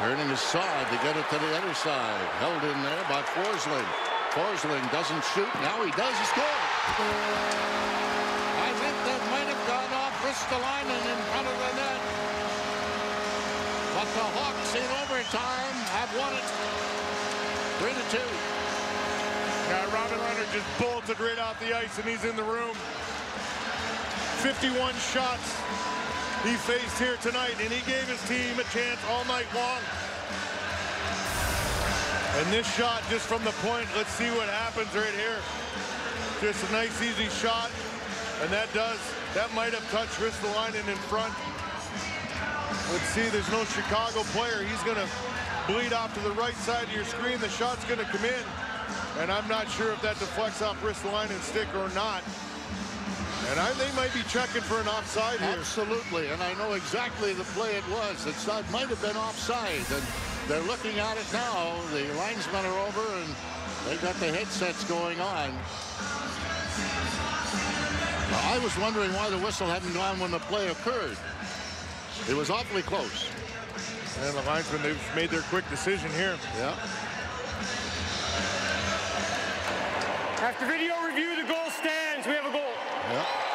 Turning aside to get it to the other side. Held in there by Forsling. Forsling doesn't shoot. Now he does. He scores. I think that might have gone off Ristolainen in front of the net. But the Hawks in overtime have won it 3-2. Yeah, Robin Leonard just bolted right off the ice, and he's in the room. 51 shots he faced here tonight, and he gave his team a chance all night long. And this shot just from the point, let's see what happens right here. Just a nice, easy shot, and that might have touched Ristolainen in front. Let's see, there's no Chicago player. He's going to bleed off to the right side of your screen. The shot's going to come in, and I'm not sure if that deflects off Ristolainen's stick or not. And they might be checking for an offside here. Absolutely, and I know exactly the play it was. It might have been offside, and they're looking at it now. The linesmen are over, and they got the headsets going on. I was wondering why the whistle hadn't gone when the play occurred. It was awfully close. And the linesmen, they've made their quick decision here. Yeah. After video review, the goal stands. We have a goal. Yeah.